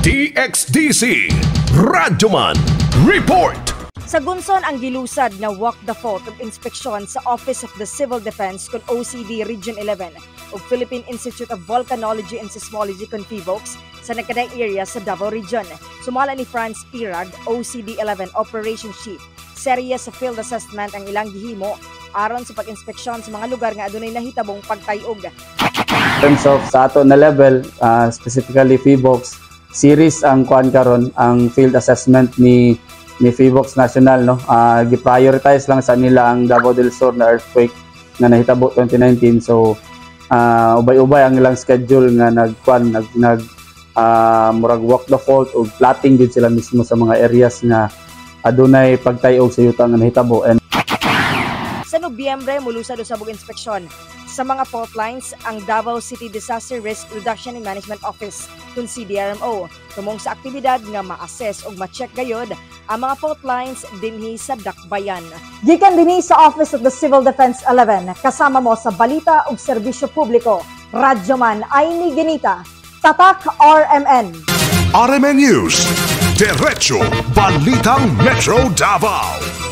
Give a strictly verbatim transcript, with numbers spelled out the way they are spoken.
D X D C Radyoman Report. Sa Gunson ang gilusad nga walk the fault of inspeksyon sa Office of the Civil Defense kun O C D Region eleven ug Philippine Institute of Volcanology and Seismology kun PHIVOLCS sa nagkaday area sa Davao Region. Sumala ni Franz Pirag, O C D eleven Operation Chief. Serye sa field assessment ang ilang gihimo aron sa pag-inspeksyon sa mga lugar nga adunay nahitabong pagtayog. In terms of sa ato na level, uh, specifically PHIVOLCS, series ang kuan karon ang field assessment ni ni PHIVOLCS National, no. Uh, gi-prioritize lang sa nila ang Davao del Sur na earthquake na nahitabo twenty nineteen. So uh, ubay-ubay ang ilang schedule nga nagkuan nag nag uh, murag walk the fault ug plotting gid sila mismo sa mga areas nga adunay pagtayog sa yuta nga nahitabo. And sa Nobyembre, mulusad usabog inspeksyon sa mga fault lines ang Davao City Disaster Risk Reduction and Management Office kun C D R M O. Tumong sa aktibidad nga ma-assess ug ma-check gayod ang mga fault lines dinhi sa Dakbayan. Gikan dinhi sa Office of the Civil Defense eleven, kasama mo sa balita ug serbisyo publiko. Radyoman Aimee Ginita, Tatak R M N. R M N News, Diretso Balitang Metro Davao.